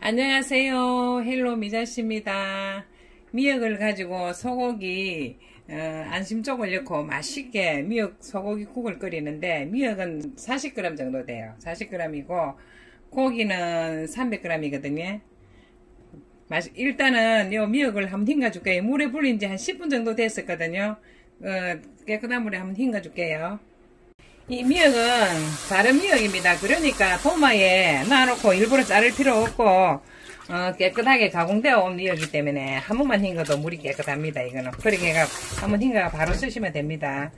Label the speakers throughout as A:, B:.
A: 안녕하세요. 헬로 미자씨입니다. 미역을 가지고 소고기 안심쪽을 넣고 맛있게 미역 소고기 국을 끓이는데, 미역은 40g 정도 돼요. 40g이고 고기는 300g이거든요. 일단은 요 미역을 한번 헹궈줄게요. 물에 불린 지 한 10분 정도 됐었거든요. 깨끗한 물에 한번 헹궈줄게요. 이 미역은 다른 미역입니다. 그러니까 도마에 놔놓고 일부러 자를 필요 없고 깨끗하게 가공되어 온 미역이기 때문에 한 번만 헹궈도 물이 깨끗합니다. 이거는 그렇게 해가 한번 헹궈 바로 쓰시면 됩니다.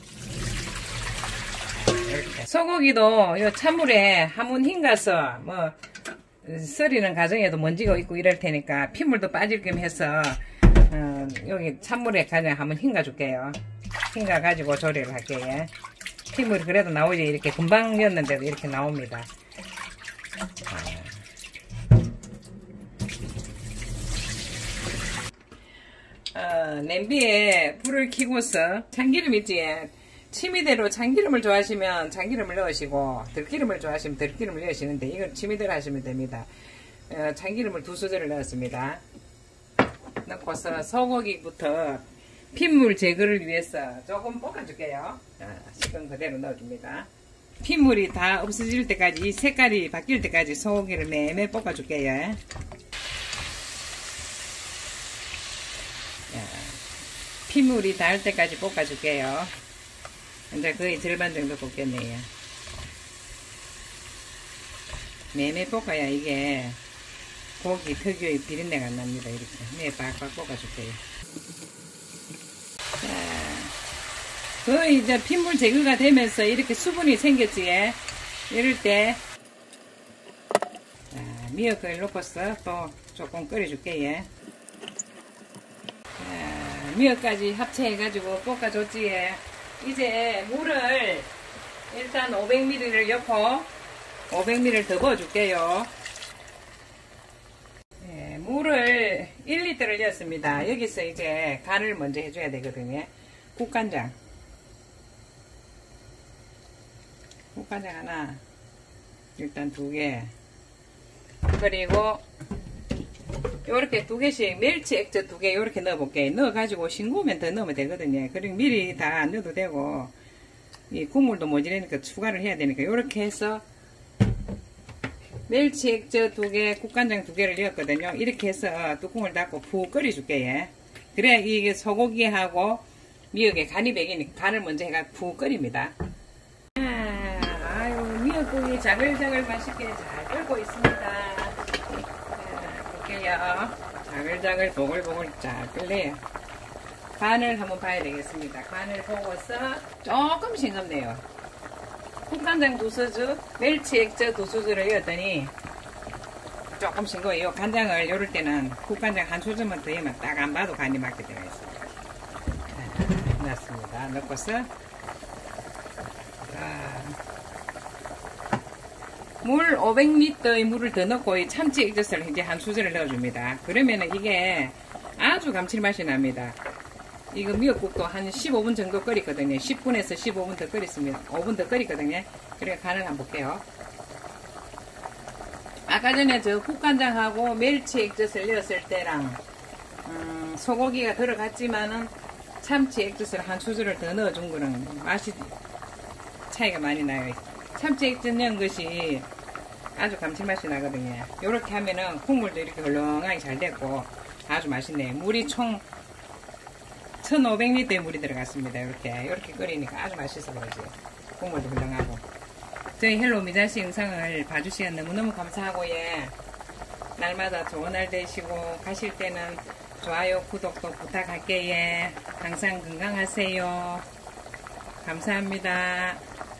A: 이렇게. 소고기도 요 찬물에 한번 헹궈서 뭐 썰이는 과정에도 먼지가 있고 이럴 테니까 핏물도 빠질 겸 해서 여기 찬물에 그냥 한번 헹궈 줄게요. 헹궈 가지고 조리를 할게요. 핏물이 그래도 나오지. 이렇게 금방 였는데도 이렇게 나옵니다. 냄비에 불을 켜고서 참기름 있지. 취미대로 참기름을 좋아하시면 참기름을 넣으시고 들기름을 좋아하시면 들기름을 넣으시는데, 이건 취미대로 하시면 됩니다. 참기름을 2수저를 넣었습니다. 넣고서 소고기부터 핏물 제거를 위해서 조금 볶아줄게요. 식은 그대로 넣어줍니다. 핏물이 다 없어질 때까지, 이 색깔이 바뀔 때까지 소고기를 매매 볶아줄게요. 핏물이 닿을 때까지 볶아줄게요. 이제 거의 절반 정도 볶겠네요. 매매 볶아야 이게 고기 특유의 비린내가 안 납니다. 이렇게 매 빡빡 볶아줄게요. 거의 이제 핏물 제거가 되면서 이렇게 수분이 생겼지. 이럴 때 미역을 넣고서 또 조금 끓여줄게요. 미역까지 합체해가지고 볶아줬지. 이제 물을 일단 500ml를 넣고 500ml를 더 부어줄게요. 물을 1리터를 넣었습니다. 여기서 이제 간을 먼저 해줘야 되거든요. 국간장 하나, 일단 2개, 그리고 요렇게 2개씩 멸치 액젓 2개 요렇게 넣어볼게요. 넣어가지고 싱거우면 더 넣으면 되거든요. 그리고 미리 다 안 넣어도 되고, 이 국물도 모자라니까 추가를 해야 되니까 요렇게 해서 멸치 액젓 2개, 국간장 2개를 넣었거든요. 이렇게 해서 뚜껑을 닫고 푹 끓여줄게요. 그래야 이게 소고기하고 미역에 간이 배기니까 간을 먼저 해가 푹 끓입니다. 미역국이 자글자글 맛있게 잘 끓고 있습니다. 볼게요. 자글자글 보글보글 잘 끓네요. 간을 한번 봐야 되겠습니다. 간을 보고서 조금 싱겁네요. 국간장 2수저, 멸치 액젓 2수저를 넣었더니 조금 싱거워요. 간장을 요럴 때는 국간장 1수저만 더 넣으면 딱 안 봐도 간이 맞게 되어 있습니다. 넣었습니다. 넣고서 물 500ml의 물을 더 넣고 이 참치 액젓을 이제 1수저를 넣어줍니다. 그러면은 이게 아주 감칠맛이 납니다. 이거 미역국도 한 15분 정도 끓였거든요. 10분에서 15분 더 끓였습니다. 5분 더 끓였거든요. 그래서 간을 한번 볼게요. 아까 전에 저 국간장하고 멸치 액젓을 넣었을 때랑 소고기가 들어갔지만은 참치 액젓을 1수저를 더 넣어준 거는 맛이 차이가 많이 나요. 참치 액젓 넣은 것이 아주 감칠맛이 나거든요. 이렇게 하면은 국물도 이렇게 헐렁하게 잘 됐고 아주 맛있네요. 물이 총 1500ml의 물이 들어갔습니다. 이렇게 끓이니까 아주 맛있어 그러지. 국물도 헐렁하고. 저희 헬로 미자씨 영상을 봐주시면 너무너무 감사하고, 날마다 좋은 날 되시고 가실 때는 좋아요, 구독도 부탁할게요. 항상 건강하세요. 감사합니다.